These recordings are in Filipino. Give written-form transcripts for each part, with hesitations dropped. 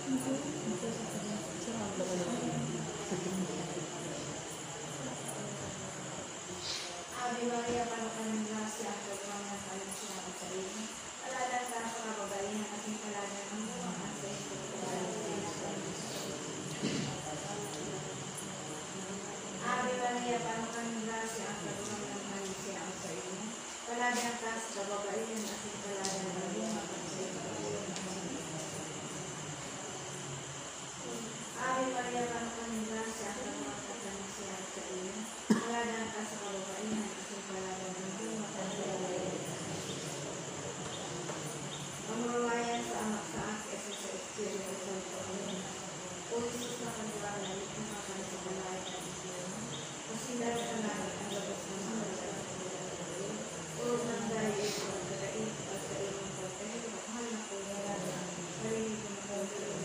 Ave Maria, panukanin grasya, ang pagpang ng kalusugan sa iyo. Paladan ka sa kababaihan at yung paladan ng buwan at sa iyo. Ave Maria, panukanin grasya, ang pagpang ng kalusugan sa iyo. Paladan ka sa kababaihan at yung paladan ng buwan at sa iyo. Ave Maria, panukanin grasya, ang pagpang ng kalusugan sa iyo. Paladan ka sa kababaihan at yung paladan ng buwan at sa iyo. Mamurayan sa anak sa akin sa Espiritu Santo. O Jesus na kaniwala, ikong kakan sa balay at Espiritu. O sila sa langit ang labas ng mga lalaki. O nang dahil ito ang kadait at sa iyong pagkahit at mahal na po nila na marinig ng pagkahit.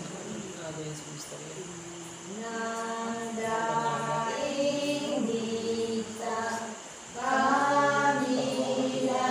Nandaing dita kami na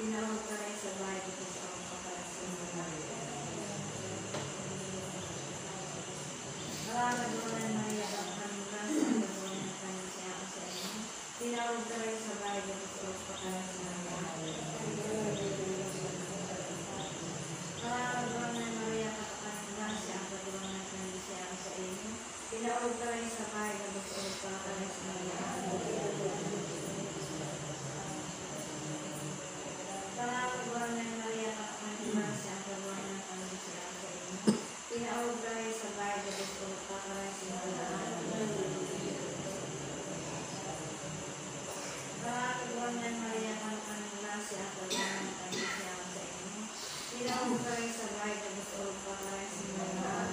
tinawag ka rin sa bahay dito sa ang kapalasin mo na. Nakakagawa Maria ang kanila sa paggawa ng kanyang siya ang sa inyo. Tinawag ka rin sa bahay dito sa ang kapalasin mo na. Nakakagawa Maria ang kanila siya ang paggawa ng kanyang siya ang sa inyo. Tinawag ka rin sa bahay dito sa ang kapalasin mo na. Pangakabuhan ng Maria Kapatid siya ang paggawa ng kanyang siya sa inyo. Tinawag ka rin sa bahay na gusto magpakarasi ng lahat. Pangakabuhan ng Maria Kapatid siya ang paggawa ng kanyang siya sa inyo. Tinawag ka rin sa bahay na gusto magpakarasi ng lahat.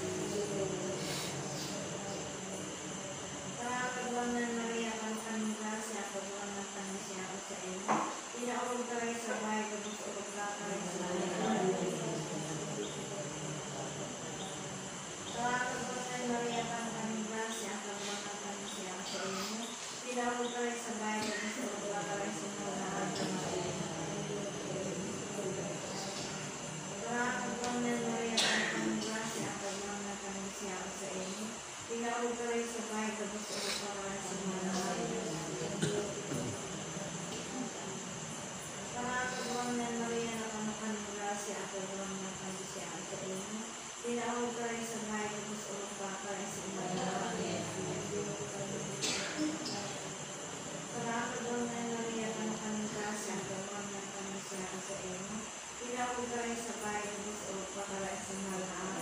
Pangakabuhan ng Maria Kapatid siya ang paggawa ng kanyang siya sa inyo. Tinawag ka rin sa bahay na gusto magpakarasi ng lahat. Pangakabuhan ng Maria Kapatid siya ang paggawa ng kanyang siya sa inyo. Tinawag ka rin sa bahay na gusto magpakarasi ng lahat. Pangakabuhan ng Maria Kapatid siya ang paggawa ng kanyang siya sa inyo. Tinawag ka rin sa bahay na gusto magpakarasi ng lahat. Pangakabuhan ng Maria Kapatid siya ang paggawa ng kanyang siya sa inyo. Tinawag ka rin sa bahay na gusto magpakarasi ng lahat. Pangakabuhan ng Maria Kapatid siya ang paggawa ng kanyang siya sa inyo. Tinawag ka rin sa bahay na gusto magpakarasi ng lahat.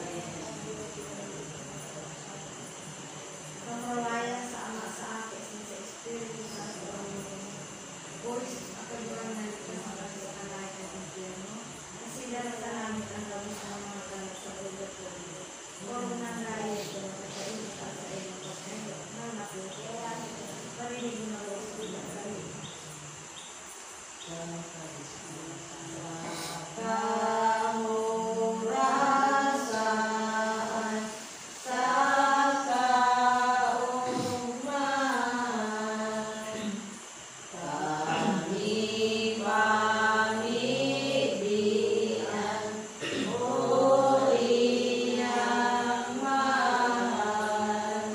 Pangkawayan sa Ama, sa Anak, sa Espiritu Santo. O Jesus, ang paggawa ng ligtas ang sa kalahit ng impyerno. Kasi dapat namin ang gabos ng mga kalat sa ugat ko. Huwag nang layo ito, nagkainit ka sa iyong pagkain. Nanaku, parinig mo na ko sa ugat sa iyo. Kamurasaan sa kaugman, kami pamibigyan, o iyang mahal.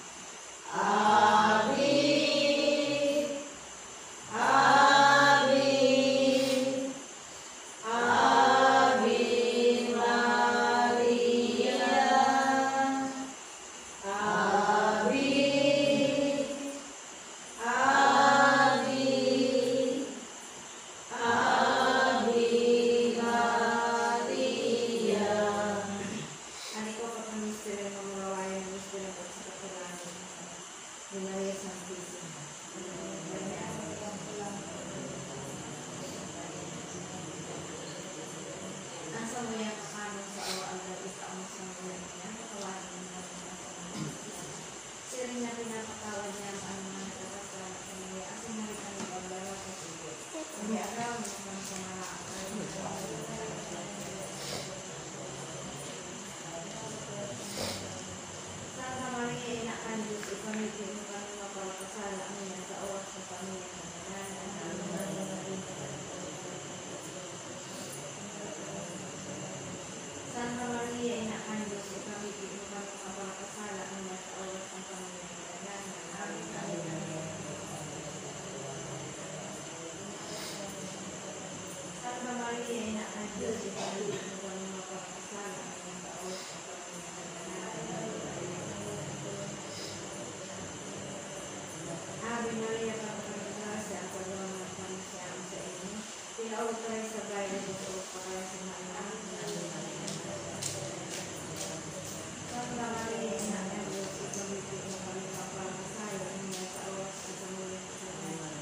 Abi, Abi, Abi Maria, Abi, Abi, Abi Maria. Ano ko kapag misteryo ng marawayan, misteryo ng pagkakalaman ni Maria Santísima. Ang samaya kakanong sa awaan na itaon sa mga niya, katawanan niya ang mga samaya. Siring na pinapatawad niya ang mga nagkakasama sa mga asin na rin ang pagbara sa sige. Hindi agaw niya ang sa mga Santa Maria, Ina kan Diyos, ipamigay mo kami mapapasala niya sa oras ng pamilya ng kananan. Santa Maria, Ina kan Diyos, ipamigay mo kami mapapasala niya sa oras ng pamilya ng kananan. Santa Maria, Ina kan Diyos, ipamigay mo kami mapapasala niya sa oras ng pamilya ng kananan. Ave Maria, Kapatid siya ang paggawa ng kanyang siya sa inyo. Tinawag ka rin sa bahay na gusto magpakarasi ng lahat. Santa Maria, Ina kan Diyos, ipamigay mo kami mapapasala niya sa oras ng pamilya ng kananan.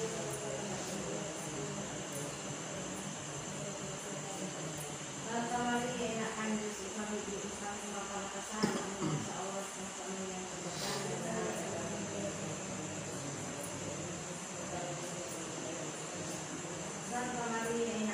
Santa Maria, Ina kan Diyos, ipamigay mo kami mapapasala niya sa oras ng pamilya ng kananan. Santa Maria,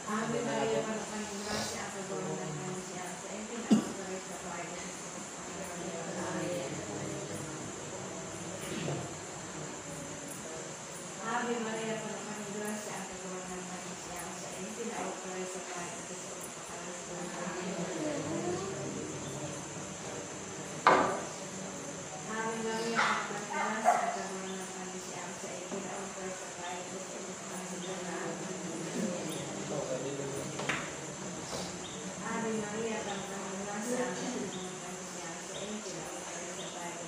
Ave Maria, Panakanong Gracia, ang kagawa ng Gracia, sa ipinautorized sa Bible. Ave Maria, Panakanong Gracia, ang kagawa ng Gracia, sa ipinautorized sa Bible. Ave Maria, Panakanong Gracia, ang kagawa ng Gracia, sa ipinautorized sa Bible. Ave Maria, Panakanong Gracia, ang kagawa ng Gracia, sa ipinautorized sa Bible.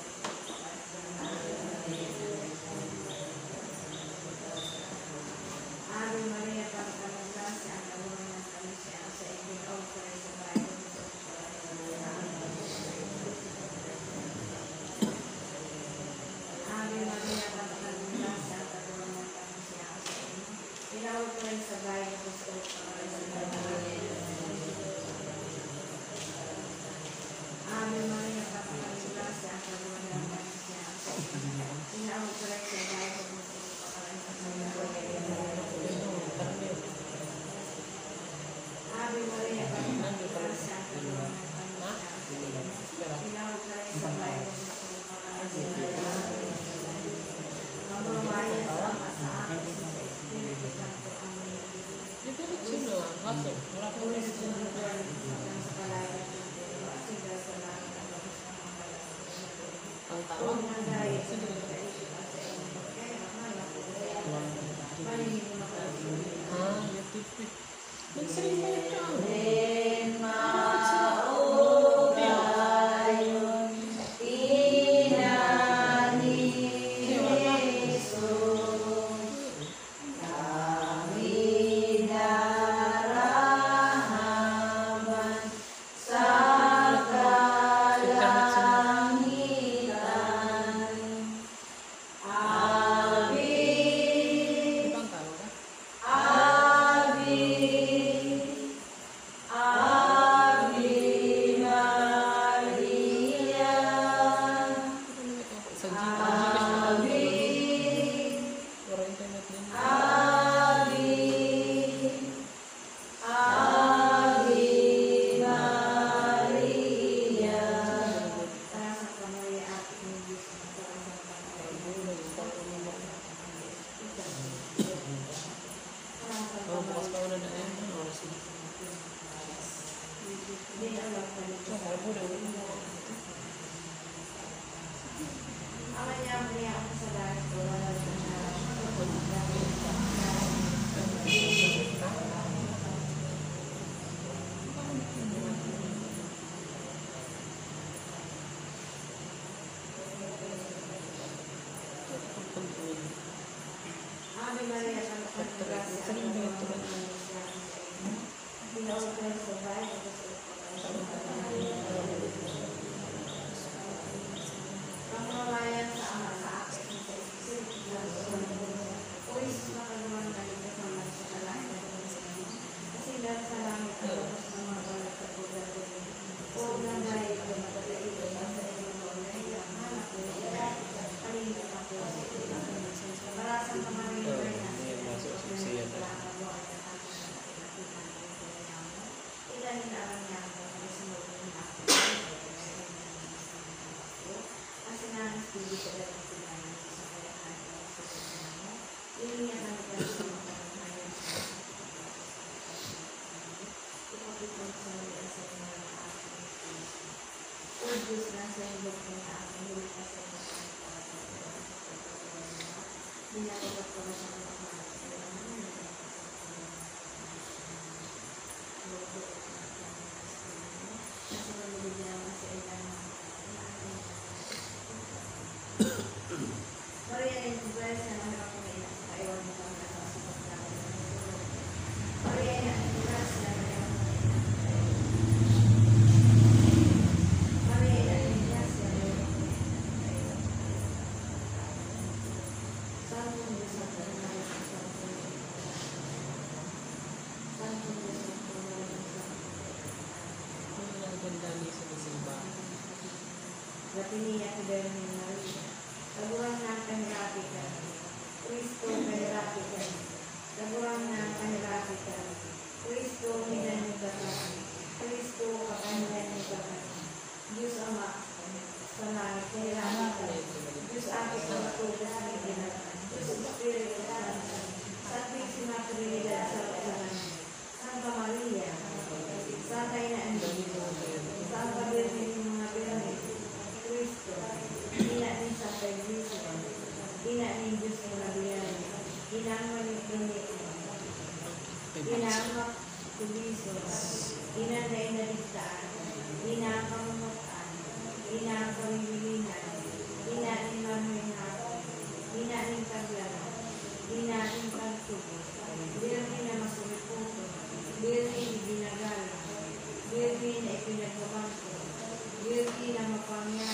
Ave Maria, Panakanong Gracia, ang kagawa ng Gracia, sa ipinautorized sa Bible. Ave Maria, Panakanong Gracia, ang kagawa ng Gracia, sa ipinautorized sa Bible. Ave Maria, Panakanong Gracia, ang kagawa ng Gracia, sa ipinautorized sa Bible. Ave Maria, Panakanong Gracia, ang kagawa ng Gracia, ipinautorized sa Bible. Mamamayas sa Ama, sa Anak, sa Espiritu Santo. Amen. Ulit sunod sa kalayan ng Diyos, siga sa langit ang labas ng mga kalas. Huwag nang dahil sa mga kaisip at sa inyo. Kaya mahala ko, malimit mo makalas. Ave Maria, Panakanong Gracia, ang kagawa ng Gracia, ipinautorized sa Bible. Pamamayan sa Ama, sa Anak, sa Espiritu Santo. O Jesus, na kagawa ng kaligtas ng mga sa kalayan ng Diyos. Kasi lahat sa langit ang labas ng mga balat sa bulan. Huwag nang dahil sa magkakaiba sa inyong mga anak ko, kalimit ako. Parasang kamarin ko rin ang ilahin na ang niya ako na sunod ng ako. Kasi nanas hindi ko dahil sila sa kaya natin sa kanya. Ilihan ang dahil sa mga kanahayan sa ipapitong sa mga sa mga aking o Diyos na sa ilog ng aking hilig na sa mga dinalagat ko na siya ng mga kasi nalibigyan naman sa ilan Maria, yung bless na naman ako na ilang sa iwan mo kang nasa sa pagkakas. Maria, yung bless na naman ako na ilang sa iwan. Maria, yung bless na naman ako na ilang sa iwan. Santo Diyos ang pagkakas sa Santo Diyos. Santo Diyos ang pagkakas sa Lapiniya ko dahil ni Maria. Taguan ng kahirapitan. Kristo kahirapitan. Taguan ng kahirapitan. Inamak tubisos, inanay na ligtaan, inakamunutan, inakawilinan, inanin manuhinako, inanin kaglaro, inanin kagtubos, birni na masuliputo, birni ni ginagala, birni na ipinagbabangko, birni na mapangyan,